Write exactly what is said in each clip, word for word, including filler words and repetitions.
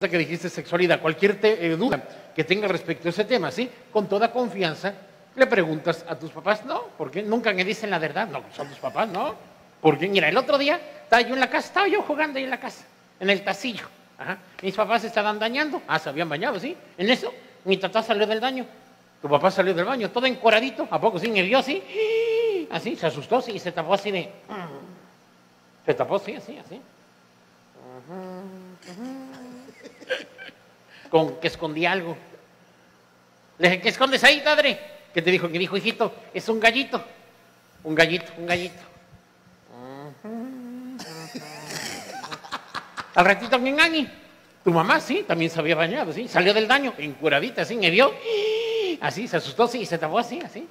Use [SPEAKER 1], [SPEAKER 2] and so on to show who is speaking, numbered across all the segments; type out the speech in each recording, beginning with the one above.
[SPEAKER 1] que dijiste sexualidad, cualquier te, eh, duda que tenga respecto a ese tema, ¿sí? Con toda confianza le preguntas a tus papás, no, ¿por qué? Nunca me dicen la verdad, no, son tus papás, ¿no? Porque, mira, el otro día estaba yo en la casa, estaba yo jugando ahí en la casa, en el tacillo, ajá. Mis papás se estaban bañando, ah, se habían bañado, ¿sí? En eso, mi tatá salió del baño, tu papá salió del baño, todo encueradito, ¿a poco sí? Me vio así, así, se asustó, sí, y se tapó así de... Se tapó, sí, así, así. Con que escondía algo. Le dije, ¿qué escondes ahí, padre? ¿Qué te dijo? ¿Qué dijo, hijito? Es un gallito. Un gallito, un gallito. Al ratito, mi Ani, tu mamá, sí, también se había bañado, sí. Salió del baño, encuradita, así, me vio. Así, se asustó, sí, y se tapó así, así.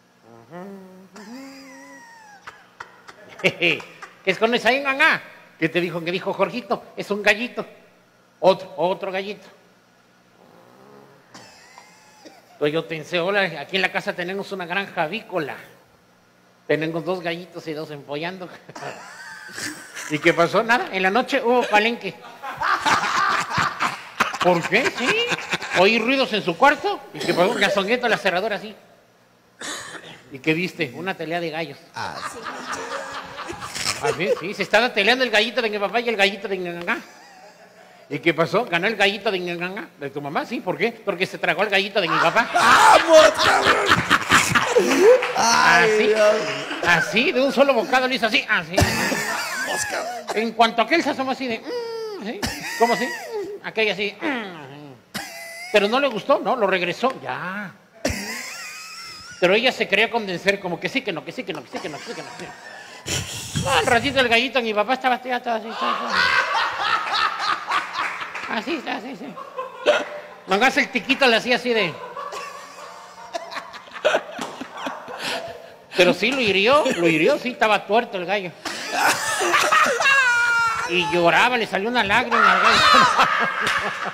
[SPEAKER 1] ¿Qué escondes ahí, Nangá? ¿Qué te dijo? ¿Qué dijo Jorgito? Es un gallito. Otro, otro gallito. Entonces yo pensé, hola, aquí en la casa tenemos una granja avícola. Tenemos dos gallitos y dos empollando. ¿Y qué pasó? Nada, en la noche hubo palenque. ¿Por qué? Sí. Oí ruidos en su cuarto. ¿Y qué pasó? La songueta, la cerradura así. ¿Y qué viste? Una pelea de gallos.
[SPEAKER 2] Ah, sí.
[SPEAKER 1] Así, sí, se estaba peleando el gallito de mi papá y el gallito de mi mamá. ¿Y qué pasó? Ganó el gallito de mi mamá, de tu mamá, ¿sí? ¿Por qué? Porque se tragó el gallito de mi papá.
[SPEAKER 2] ¡Vamos, cabrón! Ay,
[SPEAKER 1] así,
[SPEAKER 2] Dios.
[SPEAKER 1] así, de un solo bocado lo hizo así, así.
[SPEAKER 2] Vamos, cabrón.
[SPEAKER 1] En cuanto aquel se asomó así de... Mm, ¿sí? ¿Cómo así? Mm, aquella así... Mm, pero no le gustó, ¿no? Lo regresó, ya. Pero ella se quería convencer como que sí, que no, que sí, que no, que sí, que no, que sí, que no. Que no. Ah, un ratito el gallito, mi papá estaba así, estaba así, estaba así, así, así, sí. Mangas el tiquito le hacía así de... Pero sí lo hirió, lo hirió, sí, estaba tuerto el gallo. Y lloraba, le salió una lágrima al gallo.